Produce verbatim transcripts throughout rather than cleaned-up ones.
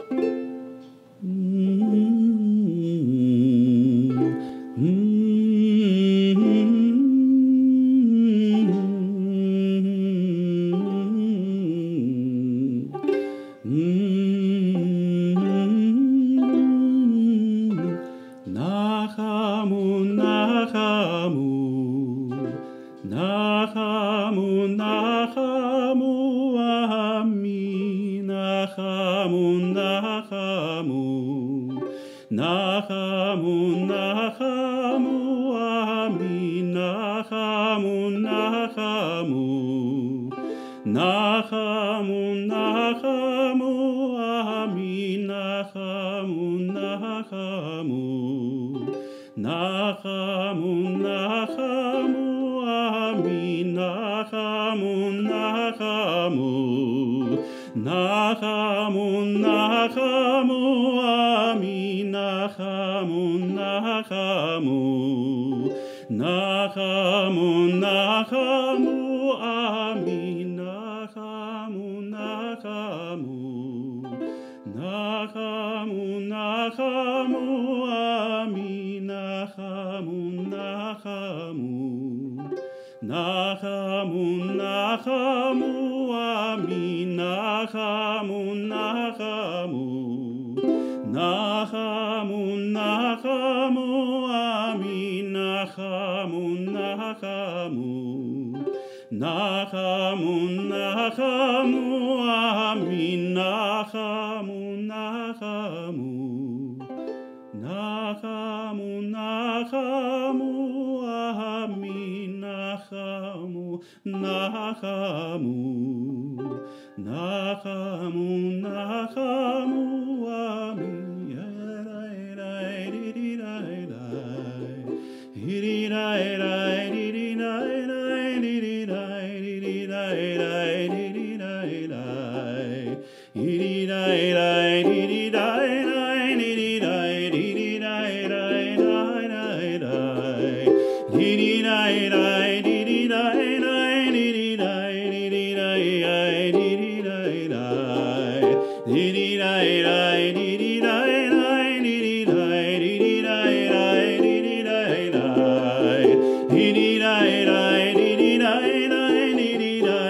Nachamu, Nachamu, Nachamu, Nachamu, Ami, Nachamu, Nachamu, Nachamu, Nachamu, Ami, Nachamu, Nachamu, Nachamu, Nachamu, Ami, Nachamu, Nachamu. Nachamu, Nachamu, Ami, Nachamu, Nachamu, Nachamu, Nachamu, Ami, Nachamu, Nachamu, Nachamu, Nachamu, Ami, Nachamu, Nachamu, Nachamu, Nachamu, Ami. Nachamu, Nachamu, Nachamu, Nachamu, Ami, Nachamu, Nachamu, Nachamu, Nachamu, Ami, Nachamu, Nachamu, Nachamu, Nachamu, Ami, Nachamu, Nachamu. Nachamu, Nachamu, Ami, Nachamu, Nachamu, Nachamu, Nachamu, Ami,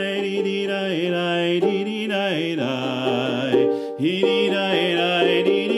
He